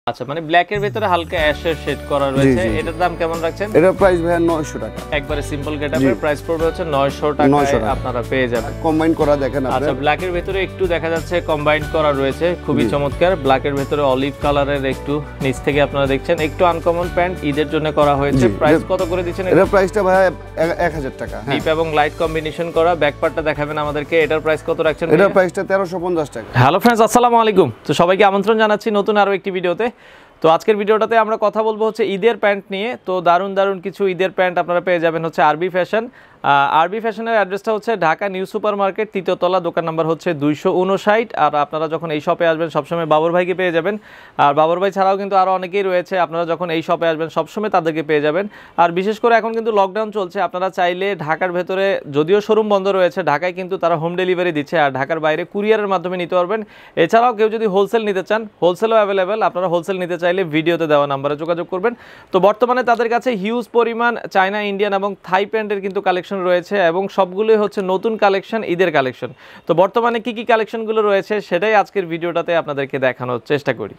আচ্ছা মানে ব্ল্যাক এর ভিতরে হালকা অ্যাশের শেড করা রয়েছে। এটার দাম কেমন রাখছেন? এটার প্রাইস ভাই 900 টাকা। একবারে সিম্পল গেটআপের প্রাইস পড়বে হচ্ছে 900 টাকায় আপনারা পেয়ে যাবেন। কম্বাইন করা দেখেন আপনারা। আচ্ছা ব্ল্যাক এর ভিতরে একটু দেখা যাচ্ছে কম্বাইন করা রয়েছে, খুবই চমৎকার। ব্ল্যাক এর ভিতরে অলিভ কালারের একটু নিচ থেকে আপনারা দেখছেন একটু আনকমন প্যান্ট ঈদের জন্য করা হয়েছে। প্রাইস কত করে দিচ্ছেন? এটার প্রাইসটা ভাই 1000 টাকা। ডিপ এবং লাইট কম্বিনেশন করা ব্যাক পার্টটা দেখাবেন আমাদেরকে। এটার প্রাইস কত রাখছেন? এটার প্রাইসটা 1350 টাকা। হ্যালো ফ্রেন্ডস, আসসালামু আলাইকুম। তো সবাইকে আমন্ত্রণ জানাচ্ছি নতুন আরো একটি ভিডিওতে। তো আজকের ভিডিওটাতে আমরা কথা বলবো হচ্ছে ঈদের প্যান্ট নিয়ে। তো দারুণ দারুণ কিছু ঈদের প্যান্ট আপনারা পেয়ে যাবেন হচ্ছে আরবি ফ্যাশন। আরবি ফ্যাশনের অ্যাড্রেসটা হচ্ছে ঢাকা নিউ সুপার মার্কেট, 3য় তলা, দোকান নাম্বার হচ্ছে 259। আর আপনারা যখন এই শপে আসবেন সবসময় বাবর ভাইকে পেয়ে যাবেন। আর বাবর ভাই ছাড়াও কিন্তু আরও অনেকেই রয়েছে, আপনারা যখন এই শপে আসবেন সবসময় তাদেরকে পেয়ে যাবেন। আর বিশেষ করে এখন কিন্তু লকডাউন চলছে, আপনারা চাইলে ঢাকার ভেতরে যদিও শোরুম বন্ধ রয়েছে, ঢাকায় কিন্তু তারা হোম ডেলিভারি দিচ্ছে। আর ঢাকার বাইরে কুরিয়ারের মাধ্যমে নিতে পারবেন। এছাড়াও কেউ যদি হোলসেল নিতে চান, হোলসেলও অ্যাভেলেবেল। আপনারা হোলসেল নিতে চাইলে ভিডিওতে দেওয়া নাম্বারে যোগাযোগ করবেন। তো বর্তমানে তাদের কাছে হিউজ পরিমাণ চায়না, ইন্ডিয়ান এবং থাই প্যান্টের কিন্তু কালেকশন রয়েছে এবং সবগুলোই হচ্ছে নতুন কালেকশন, ঈদের কালেকশন। তো বর্তমানে কি কি কালেকশনগুলো রয়েছে সেটাই আজকের ভিডিওটাতে আপনাদেরকে দেখানোর চেষ্টা করি।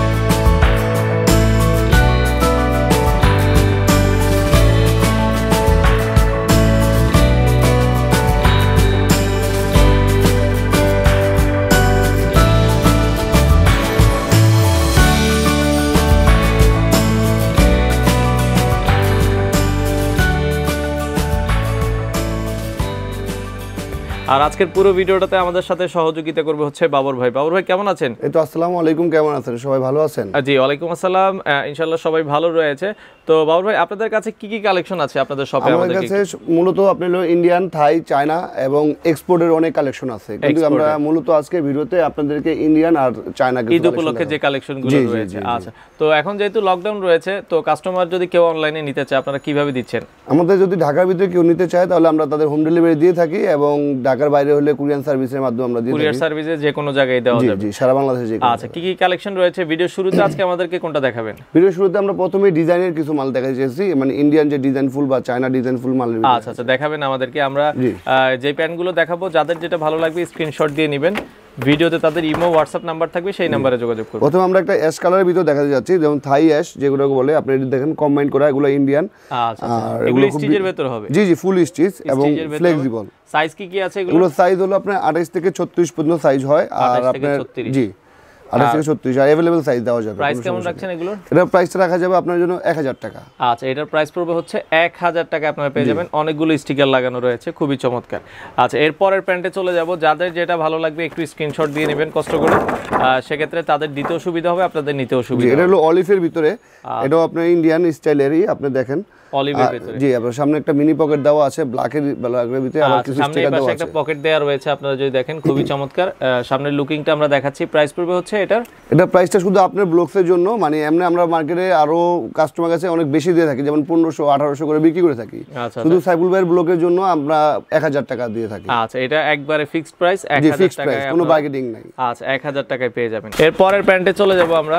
আর আজকের পুরো ভিডিওটাতে আমাদের সাথে সহযোগিতা করবে হচ্ছে বাবর ভাই। বাবর ভাই কেমন আছেন? এই তো আসসালামু আলাইকুম, কেমন আছেন সবাই? ভালো আছেন? জি ওয়ালাইকুম আসসালাম, ইনশাআল্লাহ সবাই ভালো রয়েছে। তো বাবর ভাই আপনাদের কাছে কি কি কালেকশন আছে আপনাদের শপে? আমাদের কাছে মূলত আপনি ইন্ডিয়ান, থাই, চায়না এবং এক্সপোর্টের অনেক কালেকশন আছে, কিন্তু আমরা মূলত আজকে ভিডিওতে আপনাদেরকে ইন্ডিয়ান আর চায়না ঈদ উপলক্ষে যে কালেকশনগুলো রয়েছে। আচ্ছা, তো এখন যেহেতু লকডাউন রয়েছে, তো কাস্টমার যদি কেউ অনলাইনে নিতে চায় আপনারা কিভাবে দিচ্ছেন? আমাদের যদি ঢাকার ভিতরে কেউ নিতে চায় তাহলে আমরা তাদের হোম ডেলিভারি দিয়ে থাকি, এবং ঢাকার বাইরে হলে কুরিয়ার সার্ভিসের মাধ্যমে আমরা দিই। কুরিয়ার সার্ভিসে যে কোনো জায়গায় দেওয়া যাবে? জি, সারা বাংলাদেশে যে কোনো। আচ্ছা, কি কি কালেকশন রয়েছে ভিডিও শুরুতে আজকে আমাদেরকে কোনটা দেখাবেন? ভিডিও শুরুতে আমরা প্রথমে ডিজাইনের কিছু মাল দেখাইছি, মানে ইন্ডিয়ান যে ডিজাইন ফুল বা চায়না ডিজাইন ফুল মাল। আচ্ছা আচ্ছা, দেখাবেন আমাদেরকে। আমরা যে প্যান্টগুলো দেখাবো, যাদের যেটা ভালো লাগবে স্ক্রিনশট দিয়ে নেবেন। ভিডিওতে তাদের ইমো হোয়াটসঅ্যাপ নাম্বার থাকবে, সেই নাম্বারে যোগাযোগ করুন। প্রথমে আমরা একটা অ্যাশ কালারের ভিতর দেখাতে যাচ্ছি, যেমন থাই অ্যাশ যেগুলোকে বলে, আপনি দেখেন কম্বাইন করা, এগুলো ইন্ডিয়ান। আচ্ছা, আর এগুলো স্টিচের ভিতর হবে? জি জি, ফুল স্টিচ এবং ফ্লেক্সিবল। সাইজ কি কি আছে এগুলো? সাইজ হলো আপনার 28 থেকে 36 পর্যন্ত সাইজ হয়। আর আপনার জি 28 থেকে 36 আর अवेलेबल সাইজ দেওয়া যাবে। প্রাইস কেমন রাখছেন এগুলোর? এটার প্রাইসটা রাখা যাবে আপনার জন্য 1000 টাকা। আচ্ছা, এটার প্রাইস পড়বে হচ্ছে 1000 টাকা, আপনারা পেয়ে যাবেন। অনেকগুলো স্টিকার লাগানো রয়েছে, খুবই চমৎকার। আচ্ছা, এরপরের প্যান্টে চলে যাব। যাদের যেটা ভালো লাগবে একটু স্ক্রিনশট দিয়ে নেবেন কষ্ট করে, সেক্ষেত্রে তাদের দিতেও সুবিধা হবে, আপনাদের নিতেও সুবিধা হবে। এটা হলো অলিভের ভিতরে, এটাও আপনার ইন্ডিয়ান স্টাইলেরই, আপনি দেখেন অলিভের ভিতরে। জি, আপনার সামনে একটা মিনি পকেট দেওয়া আছে ব্ল্যাকের ভিতরে, আবার কিছু স্টিকার দেওয়া আছে। একটা পকেট দেওয়া রয়েছে, আপনারা যদি দেখেন খুবই চমৎকার। সামনের লুকিংটা আমরা দেখাচ্ছি। প্রাইস পড়বে হচ্ছে এটা প্রাইসটা শুধু আপনার ব্লগসের জন্য, মানে এমনি আমরা মার্কেটে আরো কাস্টমার কাছে অনেক বেশি দিয়ে থাকি, যেমন 1500-1800 করে বিক্রি করে থাকি। শুধু সাইফুল ভাইয়ের ব্লগের জন্য আমরা 1000 টাকা দিয়ে থাকি। আচ্ছা, এটা একবারে ফিক্সড প্রাইস, 1000 টাকা, কোনো বার্গেনিং নাই। আচ্ছা, 1000 টাকায় পেয়ে যাবেন। এরপরের প্যান্টে চলে যাব আমরা।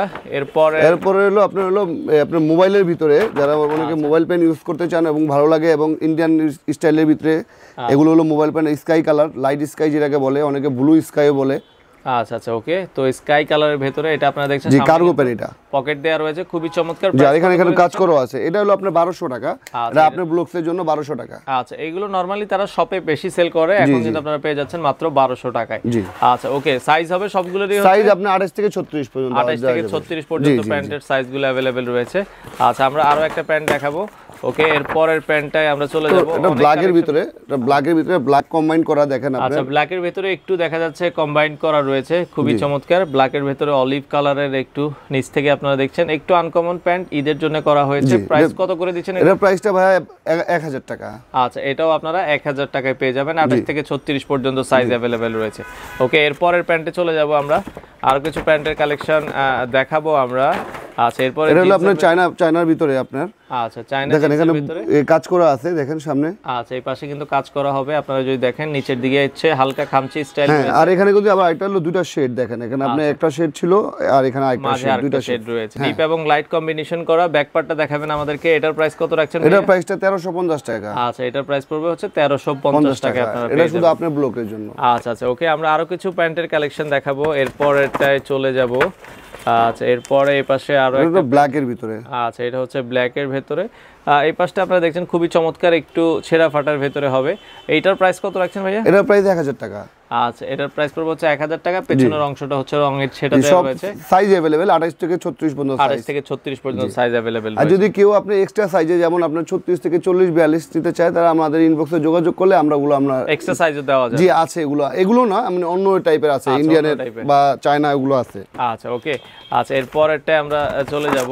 এরপরে হলো আপনার মোবাইলের ভিতরে, যারা অনেকে মোবাইল পেন ইউজ করতে চান এবং ভালো লাগে, এবং ইন্ডিয়ান স্টাইলের ভিতরে, এগুলো হলো mobile pant sky colour, light sky যেটাকে বলে, অনেকে ব্লু স্কাইও বলে। আচ্ছা আচ্ছা, ওকে। তো স্কাই কালারের ভিতরে এটা আপনারা দেখছেন, জি কার্গো পেন, এটা পকেট দেয়া রয়েছে, খুবই চমৎকার। আর এখানে কাজ করা আছে। এটা হলো আপনার 1200 টাকা, এটা আপনার ব্লগসের জন্য 1200 টাকা। আচ্ছা, এগুলো নরমালি তারা শপে বেশি সেল করে, এখন কিন্তু আপনারা পেয়ে যাচ্ছেন মাত্র 1200 টাকায়। জি আচ্ছা, ওকে। সাইজ হবে সবগুলোরই, সাইজ আপনার 28 থেকে 36 পর্যন্ত, 28 থেকে 36 পর্যন্ত প্যান্টের সাইজগুলো अवेलेबल রয়েছে। আচ্ছা, আমরা আরো একটা প্যান্ট দেখাবো। ওকে, এরপরের প্যান্টটাই আমরা চলে যাব। এটা ব্ল্যাকের ভিতরে, ব্ল্যাক কম্বাইন করা, দেখেন আপনি। আচ্ছা, ব্ল্যাকের ভিতরে একটু দেখা যাচ্ছে কম্বাইন করা রয়েছে, খুবই চমৎকার। ব্ল্যাকের ভিতরে অলিভ কালারের একটু নিচ থেকে আপনারা দেখছেন একটু আনকমন প্যান্ট ঈদের জন্য করা হয়েছে। প্রাইস কত করে দিচ্ছেন? এটার প্রাইসটা ভাই 1000 টাকা। আচ্ছা, এটাও আপনারা 1000 টাকায় পেয়ে যাবেন। 28 থেকে 36 পর্যন্ত সাইজ अवेलेबल রয়েছে। ওকে, এরপরের প্যান্টে চলে যাব আমরা। আর কিছু প্যান্টের কালেকশন দেখাবো আমরা। আচ্ছা, এরপরে এটা হলো আপনার চায়নার ভিতরে আপনার। আচ্ছা, চায়নার ভিতরে কাজ করা আছে, দেখেন সামনে। আচ্ছা, এই পাশে কিন্তু কাজ করা হবে, আপনারা যদি দেখেন নিচের দিকে হচ্ছে হালকা খামচি স্টাইল। হ্যাঁ, আর এখানে কিন্তু আবার একটা হলো দুটো শেড, দেখেন এখানে আপনি একটা শেড ছিল আর এখানে আরেকটা শেড, দুটো শেড রয়েছে। ডিপ এবং লাইট কম্বিনেশন করা। ব্যাক পার্টটা দেখাবেন আমাদেরকে। এটার প্রাইস কত রাখছেন? এটার প্রাইসটা 1350 টাকা। আচ্ছা, এটার প্রাইস পড়বে হচ্ছে 1350 টাকা, আপনারা এটা শুধু আপনার ব্লকের জন্য। আচ্ছা আচ্ছা, ওকে। আমরা আরো কিছু প্যান্টের কালেকশন দেখাবো, এরপর এটায় চলে যাব। আচ্ছা এরপরে এই পাশে আরো এটা একটা ব্ল্যাক এর ভিতরে। আচ্ছা এটা হচ্ছে ব্ল্যাক এর ভেতরে। এই পাশটা আপনারা দেখছেন খুবই চমৎকার, একটু ছেঁড়া ফাটার ভেতরে হবে। এইটার প্রাইস কত রাখছেন ভাইয়া? এটার প্রাইস 1000 টাকা। আচ্ছা এটার প্রাইস পড়বে হচ্ছে 1000 টাকা। পেছনের অংশটা হচ্ছে রঙের সেটা দেওয়া রয়েছে। সাইজ अवेलेबल 28 থেকে 36 পর্যন্ত, 28 থেকে 36 পর্যন্ত সাইজ अवेलेबल আর যদি কেউ আপনি এক্সট্রা সাইজে যেমন আপনার 36 থেকে 40 42 নিতে চায়, তারা আমাদের ইনবক্সে যোগাযোগ করলে আমরা এক্সট্রা সাইজও দেওয়া যায়। জি আছে, এগুলো না মানে অন্য টাইপের আছে, ইন্ডিয়ানের বা চায়না এগুলো আছে। আচ্ছা ওকে। আচ্ছা এরপরেরটা আমরা চলে যাব।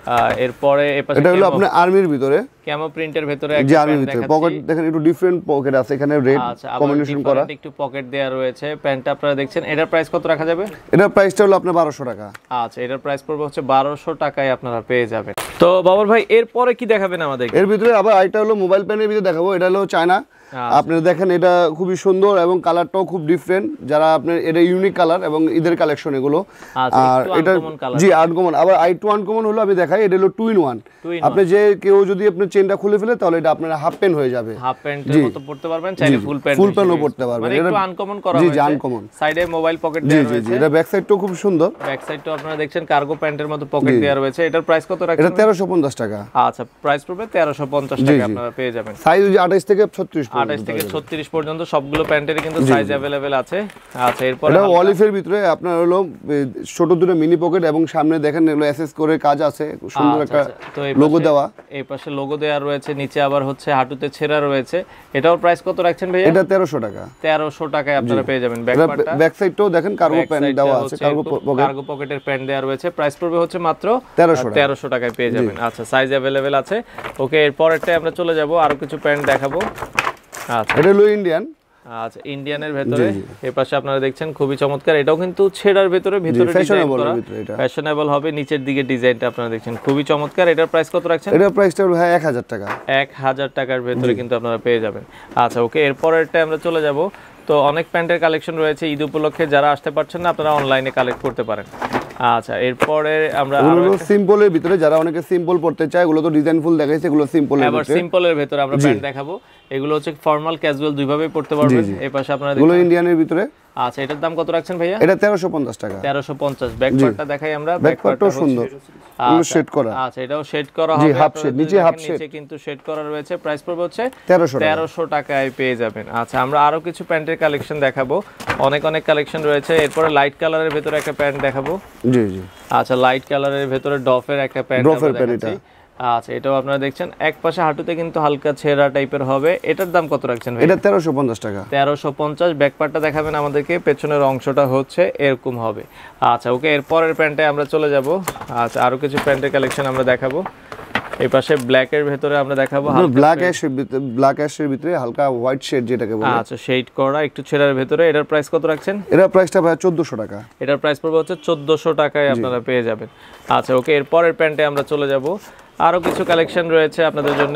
এরপরে এপাশে এটা হলো আপনার আর্মির ভিতরে, ক্যামো প্রিন্টের ভিতরে যে আর্মির ভিতরে পকেট দেখেন, একটু ডিফারেন্ট পকেট আছে এখানে, রেড কম্বিনেশন করা, একটু পকেট দেয়া রয়েছে। প্যান্টটা আপনারা দেখছেন, এটার প্রাইস কত রাখা যাবে? এটার প্রাইসটা হলো আপনার 1200 টাকা। আচ্ছা এটার প্রাইস পড়বে হচ্ছে 1200 টাকায় আপনারা পেয়ে যাবেন। তো বাবর ভাই এরপরে কি দেখাবেন আমাদের? এর ভিতরে আবার আইটা হলো মোবাইল প্যানের ভিতরে দেখাবো। এটা হলো চায়না, আপনারা দেখেন এটা খুবই সুন্দর এবং কালারটাও খুব ডিফারেন্ট। যারা আপনার এটা ইউনিক কালার এবং ঈদের কালেকশন এগুলো। আর এটা জি আনকমন। আবার i2 আনকমন হলো আমি দেখাই, এটা হলো 2 in 1। আপনি যে কেউ যদি আপনি চেনটা খুলে ফেলে তাহলে এটা আপনার হাফ প্যান্ট হয়ে যাবে, হাফ প্যান্টের মতো পড়তে পারবেন, চাইলে ফুল প্যান্টও পড়তে পারবেন। মানে একটু আনকমন করা হয়েছে। জি আনকমন। সাইডে মোবাইল পকেট দেয়া রয়েছে। এটা ব্যাক সাইডটাও খুব সুন্দর। ব্যাক সাইডটাও আপনারা দেখছেন কার্গো প্যান্টের মতো পকেট দেয়া রয়েছে। এটার প্রাইস কত রাখছেন? এটা 1350 টাকা। আচ্ছা প্রাইস পড়বে 1350 টাকা আপনারা পেয়ে যাবেন। সাইজ 28 থেকে 36 পর্যন্ত, 28 থেকে 36 পর্যন্ত সবগুলো প্যান্টেরই কিন্তু সাইজ अवेलेबल আছে। আচ্ছা এরপর এটা অলিভের ভিতরে আপনার হলো ছোট দুটো মিনি পকেট এবং সামনে দেখেন এগুলো এসএস করে কাজ আছে, সুন্দর একটা লোগো দেওয়া। এই পাশে লোগো দেওয়া রয়েছে, নিচে আবার হচ্ছে হাঁটুতে ছেঁড়া রয়েছে। এটাও প্রাইস কত রাখছেন ভাইয়া? এটা 1300 টাকা। 1300 টাকায় আপনারা পেয়ে যাবেন। ব্যাক সাইডটাও দেখেন কার্গো প্যান্ট দেওয়া আছে, কার্গো পকেটের প্যান্ট দেওয়া রয়েছে। প্রাইস পড়বে হচ্ছে মাত্র 1300 টাকায় পেয়ে যাবেন। আচ্ছা সাইজ अवेलेबल আছে। ওকে এরপরেরটা আমরা চলে যাব, আরো কিছু প্যান্ট দেখাবো। আচ্ছা এটা হলো ইন্ডিয়ান। আচ্ছা ইন্ডিয়ানের ভেতরে এই পাশে আপনারা দেখছেন খুবই চমৎকার। এটাও কিন্তু ছেঁড়ার ভেতরে ডিজাইন করা, ফ্যাশনেবল হবে। নিচের দিকে ডিজাইনটা আপনারা দেখছেন খুবই চমৎকার। এটার প্রাইস কত রাখছেন? এটার প্রাইসটা হলো 1000 টাকা। 1000 টাকার ভেতরে কিন্তু আপনারা পেয়ে যাবেন। আচ্ছা ওকে এরপরেরটা আমরা চলে যাব। তো অনেক প্যান্টের কালেকশন রয়েছে ঈদ উপলক্ষে, যারা আসতে পারছেন না আপনারা অনলাইনে কালেক্ট করতে পারেন। আচ্ছা এরপরে আমরা এগুলো সিম্পলের ভিতরে, যারা অনেকে সিম্পল পড়তে চায়, এগুলো তো ডিজাইন ফুল দেখাইছে, এগুলো সিম্পলের ভিতরে। এবার সিম্পলের ভিতরে আমরা প্যান্ট দেখাবো। এগুলো হচ্ছে ফর্মাল ক্যাজুয়াল দুইভাবেই পড়তে পারবেন। এই পাশে আপনারা এগুলো ইন্ডিয়ানের ভিতরে। আচ্ছা এটার দাম কত রাখছেন ভাইয়া? এটা 1350 টাকা। 1350। ব্যাক পার্টটা দেখাই আমরা। ব্যাক পার্টটাও সুন্দর, এগুলো শেড করা। আচ্ছা এটাও শেড করা হবে। হাফ শেড, নিচে হাফ শেড, নিচে কিন্তু শেড করা রয়েছে। প্রাইস পড়বে হচ্ছে 1300 টাকায় পেয়ে যাবেন। আচ্ছা আমরা আরো কিছু প্যান্টের কালেকশন দেখাবো, অনেক কালেকশন রয়েছে। এরপরে লাইট কালারের ভিতরে একটা প্যান্ট দেখাবো। জি জি। আচ্ছা লাইট কালারের ভিতরে ডফের একটা প্যান্ট দেখাচ্ছি। আচ্ছা এটাও আপনারা দেখছেন এক পাশে হাঁটুতে কিন্তু হালকা ছেঁড়া টাইপের হবে। এটার দাম কত রাখছেন ভাই? এটা 1350 টাকা। 1350। ব্যাক পার্টটা দেখাবেন আমাদেরকে, পেছনের অংশটা হচ্ছে এরকম হবে। আচ্ছা ওকে এরপরের প্যান্টে আমরা চলে যাব। আচ্ছা আরো কিছু প্যান্টের কালেকশন আমরা দেখাবো। এই পাশে ব্ল্যাক এর ভিতরে আমরা দেখাবো, ব্ল্যাক অ্যাশের ভিতরে হালকা হোয়াইট শেড যেটাকে বলে। আচ্ছা শেড করা একটু ছেঁড়ার ভিতরে। এটার প্রাইস কত রাখছেন? এটার প্রাইসটা ভাই 1400 টাকা। এটার প্রাইস পড়বে হচ্ছে 1400 টাকায় আপনারা পেয়ে যাবেন। আচ্ছা ওকে এরপরের প্যান্টে আমরা চলে যাব। আরো কিছু কালেকশন রয়েছে আপনাদের জন্য।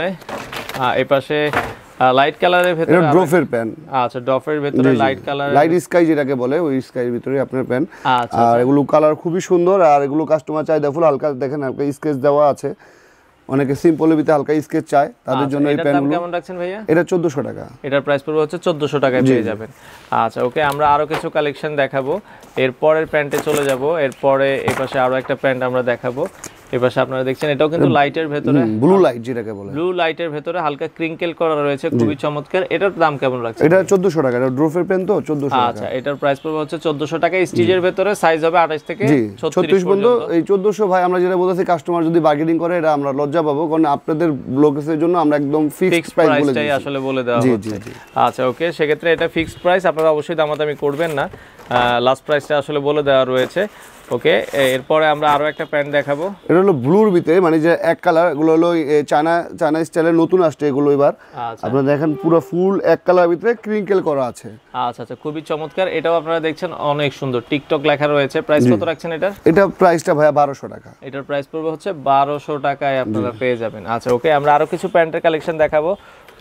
এই পাশে লাইট কালারের ভিতরে ডফের প্যান্ট। আচ্ছা ডফের ভিতরে লাইট কালার, লাইট স্কাই যেটাকে বলে, ওই স্কাইয়ের ভিতরে আপনার প্যান্ট। আর এগুলো কালার খুবই সুন্দর, আর এগুলো কাস্টমার চাই দেখুন হালকা, দেখেন হালকা স্কেচ দেওয়া আছে। অনেকে সিম্পলের ভিতরে হালকা স্কেচ চায়, তাদের জন্য এই প্যান্টগুলো। কেমন রাখছেন ভাইয়া? এটা 1400 টাকা। এটার প্রাইস পড়বে হচ্ছে 1400 টাকায় পেয়ে যাবেন। আচ্ছা ওকে আমরা আরো কিছু কালেকশন দেখাবো। এরপরের প্যান্টে চলে যাব। এরপরে এই পাশে আরো একটা প্যান্ট আমরা দেখাবো। এবারে আপনারা দেখছেন এটাও কিন্তু লাইটের ভিতরে, ব্লু লাইট যেটাকে বলে, ব্লু লাইটের ভিতরে হালকা ক্রিঙ্কেল করা রয়েছে, খুবই চমৎকার। এটার দাম কেমন রাখছেন? এটা 1400 টাকা। এটা ড্রফের পেন তো 1400 টাকা। আচ্ছা এটার প্রাইস পড়বে হচ্ছে 1400 টাকা। স্টিচের ভিতরে সাইজ হবে 28 থেকে 36 পর্যন্ত। এই 1400 ভাই আমরা যেটা বলতেছি, কাস্টমার যদি বার্গেনিং করে এটা আমরা লজ্জা পাবো, কারণ আপনাদের লোকের জন্য আমরা একদম ফিক্সড প্রাইস বলে দিই, আসলে বলে দেওয়া হচ্ছে। আচ্ছা ওকে সেক্ষেত্রে এটা ফিক্সড প্রাইস, আপনারা অবশ্যই দামাদামি করবেন না, লাস্ট প্রাইসটা আসলে বলে দেওয়া রয়েছে। ওকে এরপরে আমরা আরো একটা প্যান্ট দেখাবো। এটা হলো ব্লুর ভিতরে, মানে যে এক কালার, এগুলো হলো চায়না স্টাইলের নতুন আসছে এগুলো এবার। আপনারা দেখেন পুরো ফুল এক কালার ভিতরে ক্রিঙ্কেল করা আছে। আচ্ছা আচ্ছা খুবই চমৎকার। এটাও আপনারা দেখছেন অনেক সুন্দর, টিকটক লেখা রয়েছে। প্রাইস কত রাখছেন এটার? এটা প্রাইসটা ভাইয়া 1200 টাকা। এটার প্রাইস পড়বে হচ্ছে 1200 টাকায় আপনারা পেয়ে যাবেন। আচ্ছা ওকে আমরা আরো কিছু প্যান্টের কালেকশন দেখাবো।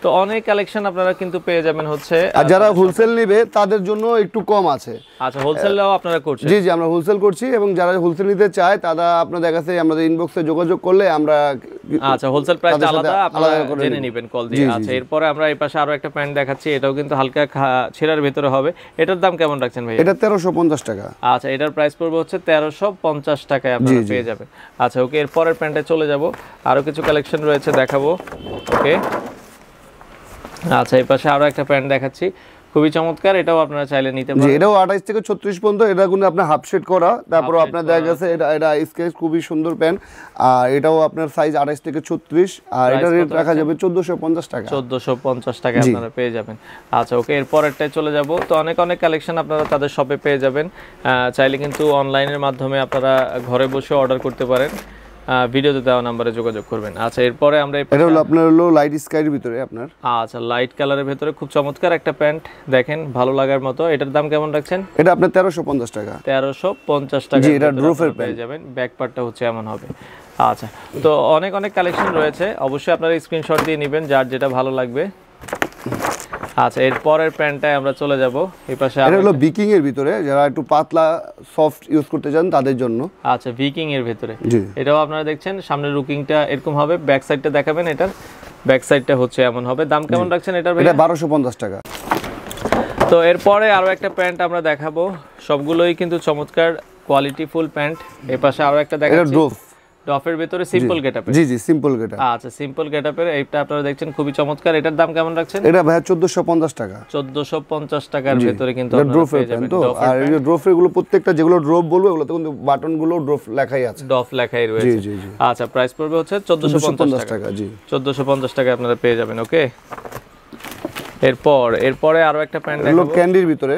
তো অনেক কালেকশন আপনারা কিন্তু পেয়ে যাবেন হচ্ছে। আর যারা হোলসেল নেবে তাদের জন্য একটু কম আছে। আচ্ছা, হোলসেলও আপনারা করছেন? জি জি, আমরা হোলসেল করছি, এবং যারা হোলসেল নিতে চায় তারা আপনাদের কাছে আমাদের ইনবক্সে যোগাযোগ করলে আমরা আচ্ছা হোলসেল প্রাইস আলাদা আপনারা জেনে নেবেন কল দিয়ে। আচ্ছা এরপরে আমরা এই পাশে আরো একটা প্যান্ট দেখাচ্ছি, এটাও কিন্তু হালকা ছেঁড়ার ভিতরে হবে। এটার দাম কেমন রাখছেন ভাই? এটা 1350 টাকা। আচ্ছা এটার প্রাইস পড়বে হচ্ছে 1350 টাকায় আপনারা পেয়ে যাবেন। আচ্ছা ওকে, এরপরের প্যান্টে চলে যাব, আরো কিছু কালেকশন রয়েছে দেখাবো। ওকে আচ্ছা এই পাশে আরো একটা প্যান্ট দেখাচ্ছি, খুবই চমৎকার, এটাও আপনারা চাইলে নিতে পারেন। এটাও 28 থেকে 36 পর্যন্ত, এটা কিন্তু আপনার হাফ শেড করা, তারপর আপনার দেখা গেছে এটা স্কেচ, খুবই সুন্দর প্যান্ট। আর এটাও আপনার সাইজ 28 থেকে 36, আর এটা রেট রাখা যাবে 1450 টাকা। 1450 টাকা আপনারা পেয়ে যাবেন। আচ্ছা ওকে, এরপরেরটায় চলে যাব। তো অনেক কালেকশন আপনারা তাদের শপে পেয়ে যাবেন, চাইলে কিন্তু অনলাইনের মাধ্যমে আপনারা ঘরে বসে অর্ডার করতে পারেন, ভিডিওতে দেওয়া নম্বরে যোগাযোগ করবেন। আচ্ছা এরপরে আমরা এটা হলো আপনার লাইট স্কাইয়ের ভিতরে আপনার, আচ্ছা লাইট কালারের ভিতরে খুব চমৎকার একটা প্যান্ট দেখেন, ভালো লাগার মতো। এটার দাম কেমন রাখছেন? এটা আপনার 1350 টাকা। 1350 টাকা। জি, এটা ড্রোফের পেয়ে যাবেন, ব্যাক পার্টটা হচ্ছে এমন হবে। আচ্ছা তো অনেক কালেকশন রয়েছে, অবশ্যই আপনারা স্ক্রিনশট দিয়ে নেবেন যার যেটা ভালো লাগবে। আচ্ছা এরপরের প্যান্টটায় আমরা চলে যাব, এই পাশে এটা হলো ভিকিং এর ভিতরে, যারা একটু পাতলা সফট ইউজ করতে চান তাদের জন্য। আচ্ছা ভিকিং এর ভিতরে, এটাও আপনারা দেখছেন, সামনের লুকিংটা এরকম হবে, ব্যাক সাইডটা দেখাবেন, এটার ব্যাক সাইডটা হচ্ছে এমন হবে। দাম কেমন রাখছেন এটার? এটা 1250 টাকা। তো এরপরে আরো একটা প্যান্ট আমরা দেখাবো, সবগুলোই কিন্তু চমৎকার কোয়ালিটি ফুল প্যান্ট। এই পাশে আরো একটা দেখাচ্ছি, ডফের ভিতরে সিম্পল গেটআপ। জি জি, সিম্পল গেটআপ। আচ্ছা সিম্পল গেটআপের এইটা আপনারা দেখছেন, খুবই চমৎকার। এটার দাম কেমন রাখছেন? এটা ভাই 1450 টাকা। 1450 টাকার ভিতরে কিন্তু আপনারা পেয়ে যাবেন। আর এই যে ড্রফের গুলো প্রত্যেকটা যেগুলো ড্রপ বলবো ওগুলো তো কিন্তু বাটন গুলো ড্রপ লেখাই আছে, ডফ লেখাই রয়েছে। জি জি জি। আচ্ছা প্রাইস পড়বে হচ্ছে 1450 টাকা। জি 1450 টাকা আপনারা পেয়ে যাবেন। ওকে এরপরে আরো একটা প্যান্ট দেখাবো, ক্যান্ডির ভিতরে,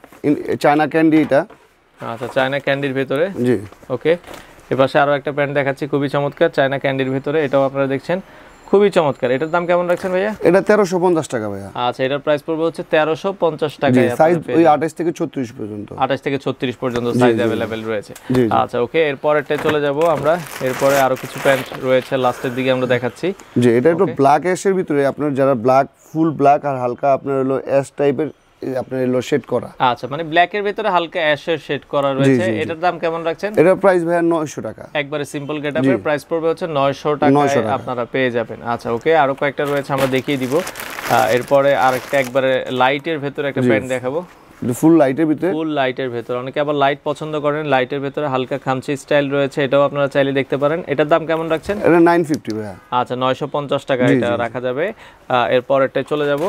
চায়না ক্যান্ডি এটা। আচ্ছা চায়না ক্যান্ডির ভিতরে, জি ওকে। এপাশে আরো একটা প্যান্ট দেখাচ্ছি, খুবই চমৎকার, চায়না ক্যান্ডির ভিতরে, এটাও আপনারা দেখছেন, খুবই চমৎকার। এটার দাম কেমন রাখছেন ভাইয়া? এটা 1350 টাকা ভাইয়া। আচ্ছা এটার প্রাইস পড়বে হচ্ছে 1350 টাকা। সাইজ ওই 28 থেকে 36 পর্যন্ত, 28 থেকে 36 পর্যন্ত সাইজ अवेलेबल রয়েছে। আচ্ছা ওকে, এরপরেরটা চলে যাব আমরা, এরপরে আরো কিছু প্যান্ট রয়েছে লাস্টের দিকে আমরা দেখাচ্ছি। জি এটা একটু ব্ল্যাক অ্যাশের ভিতরে, আপনার যারা ব্ল্যাক, ফুল ব্ল্যাক আর হালকা আপনার হলো অ্যাশ টাইপের আপনার হলো শেড করা। আচ্ছা মানে ব্ল্যাক এর ভিতরে হালকা অ্যাশের শেড করা রয়েছে। এটার দাম কেমন রাখছেন? এটার প্রাইস ভাই 900 টাকা। একবারে সিম্পল গেটআপের প্রাইস পড়বে হচ্ছে 900 টাকায় আপনারা পেয়ে যাবেন। আচ্ছা ওকে, আরো কয়েকটা রয়েছে আমরা দেখিয়ে দিব। এরপরে আরেকটা একবারে লাইটের ভিতরে একটা প্যান্ট দেখাবো, ফুল লাইটের ভিতরে, ফুল লাইটের ভিতরে। অনেকে আবার লাইট পছন্দ করেন, লাইটের ভিতরে হালকা খামচি স্টাইল রয়েছে, এটাও আপনারা চাইলে দেখতে পারেন। এটার দাম কেমন রাখছেন? এটা 950 ভাই। আচ্ছা 950 টাকা এটা রাখা যাবে। এরপরেরটা চলে যাব।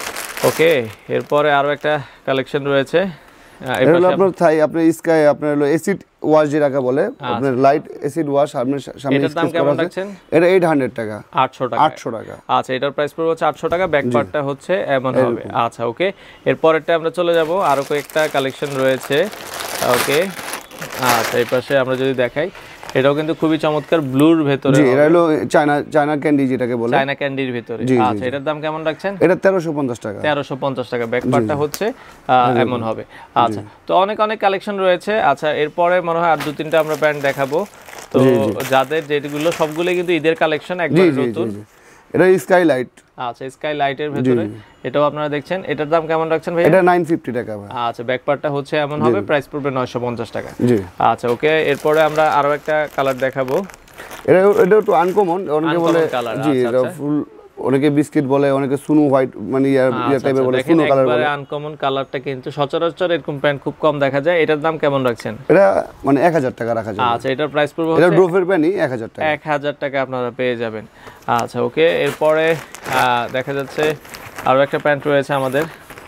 ওকে এরপরে আরো একটা কালেকশন রয়েছে, এটা হলো আপনার থাই, আপনার স্কাই, আপনার হলো অ্যাসিড ওয়াশ যেটাকে বলে, আপনার লাইট অ্যাসিড ওয়াশ। আপনার সামনে এটার দাম কেমন রাখছেন? এটা 800 টাকা। 800 টাকা। 800 টাকা। আচ্ছা এটার প্রাইস পড়বে হচ্ছে 800 টাকা, ব্যাক পার্টটা হচ্ছে এমন হবে। আচ্ছা ওকে, এরপরেরটা আমরা চলে যাব, আরো কয়েকটা কালেকশন রয়েছে। ওকে আচ্ছা এই পাশে আমরা যদি দেখাই, এটাও কিন্তু খুবই চমৎকার, ব্লুর ভিতরে। জি এটা হলো চায়না ক্যান্ডি যেটাকে বলে, চায়না ক্যান্ডির ভিতরে। আচ্ছা এটার দাম কেমন রাখছেন? এটা 1350 টাকা। 1350 টাকা, ব্যাক পার্টটা হচ্ছে এমন হবে। আচ্ছা তো অনেক কালেকশন রয়েছে। আচ্ছা এরপরে মনে হয় আর 2-3টা আমরা প্যান্ট দেখাবো। তো যাদের যেগুলো সবগুলো কিন্তু ঈদের কালেকশন, একবার নতুন। এটা স্কাই লাইট। আচ্ছা স্কাই লাইটের ভিতরে, এটাও আপনারা দেখছেন। এটার দাম কেমন রাখছেন ভাই? এটা 950 টাকা ভাই। আচ্ছা ব্যাক পার্টটা হচ্ছে এমন হবে, প্রাইস পড়বে 950 টাকা। জি আচ্ছা ওকে, এরপরে আমরা আরো একটা কালার দেখাবো, এটা একটু আনকমন, অনেকে বলে। জি এটা ফুল, অনেকে বিস্কিট বলে, অনেকে সুনু হোয়াইট, মানে ইয়া টাইপের বলে, সুনু কালার বলে। আনকমন কালারটা কিন্তু সচরাচর এরকম প্যান্ট খুব কম দেখা যায়। এটার দাম কেমন রাখছেন? এটা মানে 1000 টাকা রাখা যায়। আচ্ছা এটার প্রাইস পড়বে এটা ড্রোফের প্যান্টই 1000 টাকা। 1000 টাকা আপনারা পেয়ে যাবেন। আচ্ছা ওকে, এরপরে দেখা যাচ্ছে আরো একটা প্যান্ট রয়েছে আমাদের,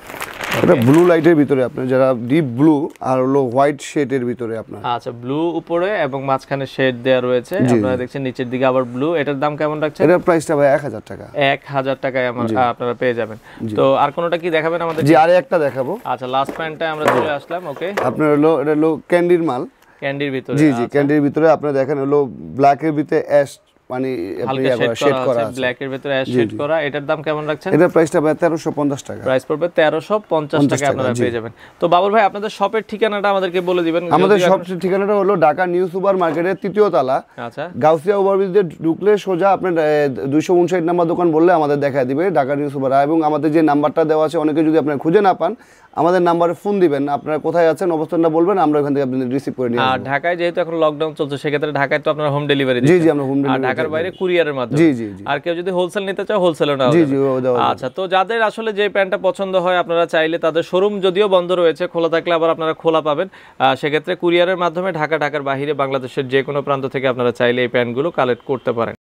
এটা ব্লু লাইটের ভিতরে, আপনার যারা ডিপ ব্লু আর হলো হোয়াইট শেডের ভিতরে আপনার। আচ্ছা ব্লু উপরে এবং মাঝখানে শেড দেয়া রয়েছে, আপনারা দেখছেন নিচের দিকে আবার ব্লু। এটার দাম কেমন রাখছেন? এটার প্রাইসটা ভাই 1000 টাকা। 1000 টাকায় আপনারা পেয়ে যাবেন। তো আর কোনটা কি দেখাবেন আমাদের? জি আরে একটা দেখাবো। আচ্ছা লাস্ট প্যান্টটা আমরা চলে আসলাম। ওকে আপনার হলো এটা হলো ক্যান্ডির মাল, ক্যান্ডির ভিতরে। জি জি ক্যান্ডির ভিতরে। আপনারা দেখেন হলো ব্ল্যাকের ভিতরে অ্যাশ মানে হালকা শেড করা আছে, ব্ল্যাক এর ভিতরে অ্যাশ শেড করা। এটার দাম কেমন রাখছেন? এটা প্রাইসটা 1350 টাকা। প্রাইস পড়বে 1350 টাকা আপনারা পেয়ে যাবেন। তো বাবুল ভাই আপনাদের শপের ঠিকানাটা আমাদেরকে বলে দিবেন। আমাদের শপের ঠিকানাটা হলো ঢাকা নিউ সুপার মার্কেটের 3য় তলা। আচ্ছা, গাউসিয়া ওভারব্রিজ দিয়ে ঢুকলে সোজা আপনার 259 নাম্বার দোকান বললে আমাদের দেখায় দিবে ঢাকা নিউ সুপার। এবং আমাদের যে নাম্বারটা দেওয়া আছে, অনেকে যদি আপনারা খুঁজে না পান আমাদের নাম্বারে ফোন দিবেন, আপনারা কোথায় আছেন অবস্থানটা বলবেন, আমরা ওখান থেকে আপনাদের রিসিভ করে নিয়ে আসব। আর ঢাকায় যেহেতু এখন লকডাউন চলছে সেক্ষেত্রে ঢাকায় তো আপনারা হোম ডেলিভারি দিচ্ছেন? জি জি, আমরা হোম আর ডেলিভারি। ঢাকার বাইরে কুরিয়ারের মাধ্যমে? জি জি জি। আর কেউ যদি হোলসেল নিতে চায় হোলসেলও নাও? জি জি, দেওয়া যাবে। আচ্ছা, তো যাদের আসলে যে প্যান্টটা পছন্দ হয় আপনারা চাইলে তাদের শোরুম যদিও বন্ধ রয়েছে, খোলা থাকলে আবার আপনারা খোলা পাবেন। সেক্ষেত্রে কুরিয়ারের মাধ্যমে ঢাকার বাইরে বাংলাদেশের যে কোনো প্রান্ত থেকে আপনারা চাইলে এই প্যান্টগুলো কালেক্ট করতে পারেন।